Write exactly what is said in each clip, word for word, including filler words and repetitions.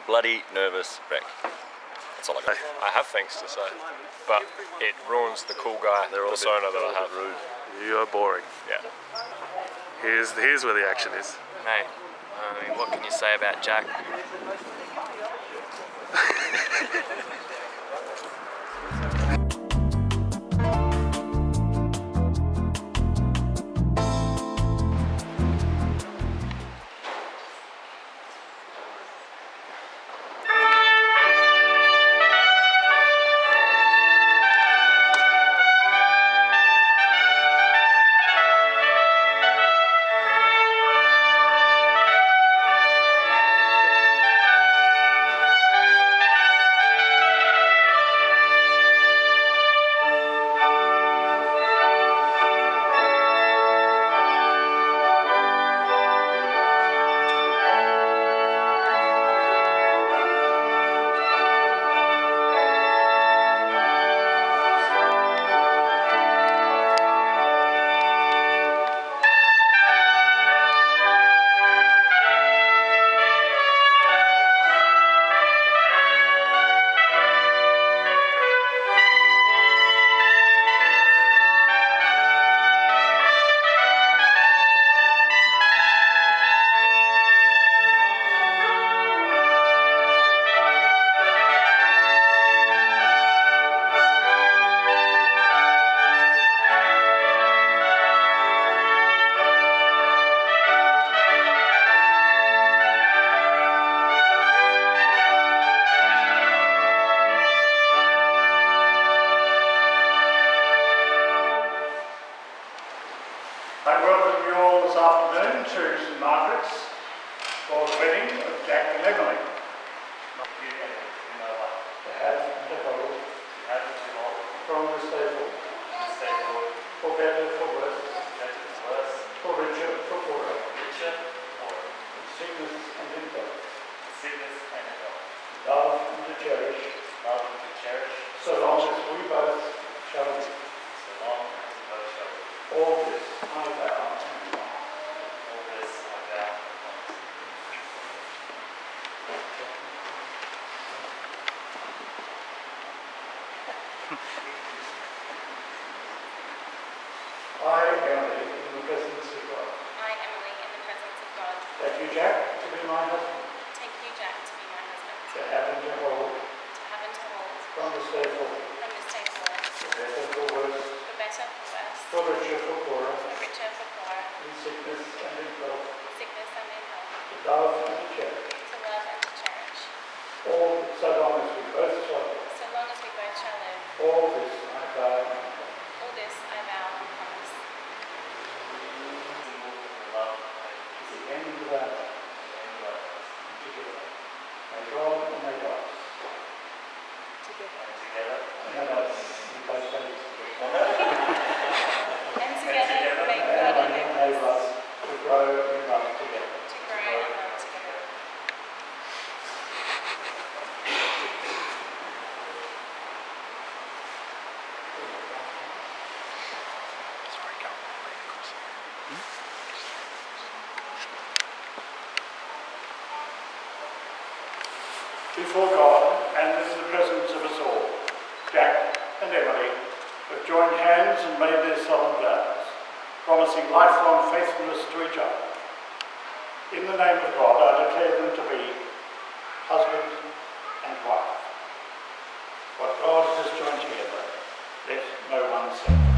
bloody nervous wreck. That's all I got. I have things to say, but it ruins the cool guy They're all persona a bit, that I have. rude. You are boring. Yeah. Here's here's where the action is. Mate, I mean, what can you say about Jack? I welcome you all this afternoon to Saint Margaret's for the wedding of Jack and Emily. To have and to hold, from this day forward, for better, for worse, for richer, for poorer, in sickness and in health, love and to cherish, so long as we both shall live. All this I vow and promise. I, Emily, in the presence of God. I, Emily, in the presence of God. Take you, Jack, to be my husband. Take you, Jack, to be my husband. To have and to hold. To have and to hold. From this day forward. From this day forward. For better, for worse. For better, for worse. For richer, for poorer. For richer, for poorer. In sickness and in health. In sickness and in health. To love and to cherish. To love and to cherish. All so long as we both shall live. So long as we both shall live. All this I vow and promise. All this I vow and promise. To the end of our life. Together. May God and may God. Together. No, no, we both say this. And together, may And God may enable enable us us to grow in love together. to grow and love together. Before God and in the presence of us all, Jack and Emily have joined hands and made their solemn vows, promising lifelong faithfulness to each other. In the name of God, I declare them to be husband and wife. What God has joined together, let no one separate.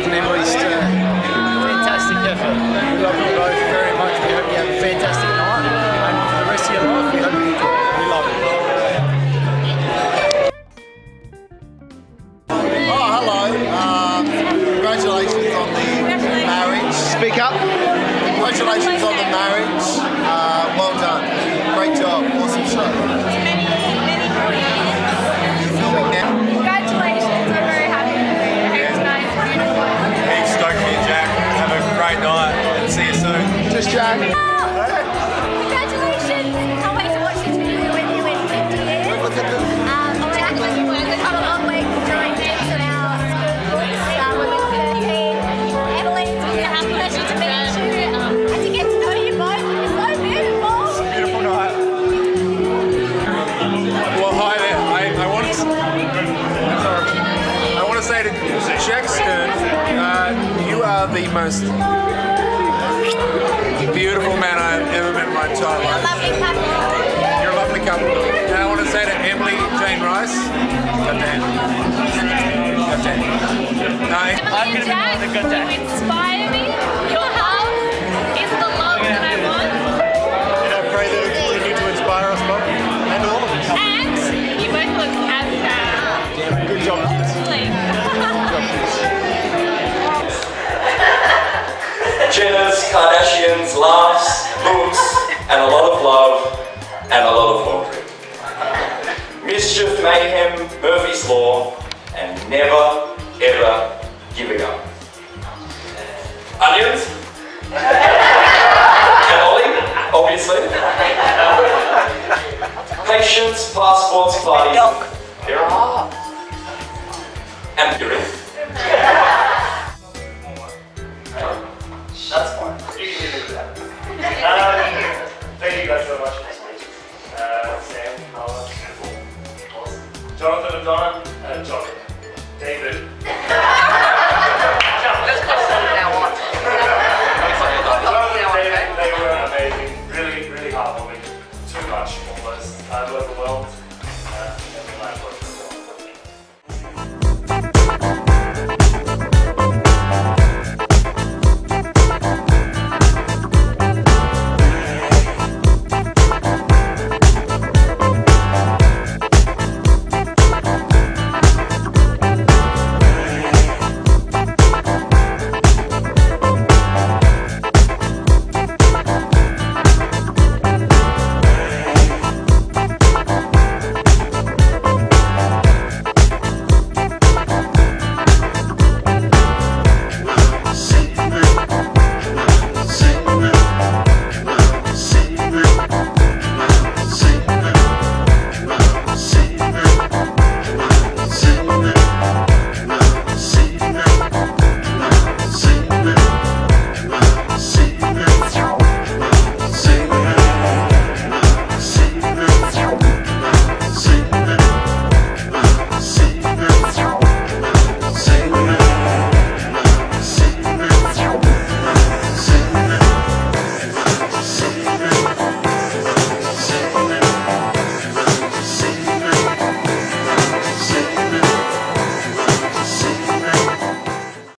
and Emily Stearne. Fantastic effort. We love you both very much. We hope you have a fantastic night, and for the rest of your life, we hope you enjoy it. We love it. Oh, hello. Um, congratulations on the marriage. Speak up. Congratulations on the marriage. Uh, well done. Great job. Awesome show. Many, many more years. You filming now? Congratulations, I'm very happy for you. I hope tonight's beautiful. Heaps stoked for you, Jack. Have a great night and see you soon. Just Jack. Congratulations! Can't wait to watch this video with you in fifty years. Um, Jack, we've come a long way during dance in our school books uh, when we were thirteen. Emily, it's been a pleasure to meet you and to get to know you both. It's so beautiful. It's a beautiful night. Well, hi there. I, I want to. I want to say to Jack Stearne, uh, you are the most beautiful man I've ever met in my entire life. Lovely couple. You're a lovely couple. And I want to say to Emily Jane Rice, goddamn. Goddamn. No, I'm going to be a good day. You inspire me. Your love is the love that I want. and I pray that it'll continue to inspire us both and all of us. And you both look as proud. Good job, kids. Please. Jenners, Kardashians, laughs, books, and a lot of love, and a lot of laundry. Mischief, mayhem, Murphy's Law, and never, ever giving up. Onions? Cannoli, obviously. Patience, passports, parties, and urine. That's fine. You can leave it with that. Um, thank you guys so much for this meeting. Uh, Sam, Carla, awesome. Jonathan and Donna, uh, Johnny, David. Jonathan and David, they were amazing. Really, really heartwarming. Too much, almost. I overwhelmed.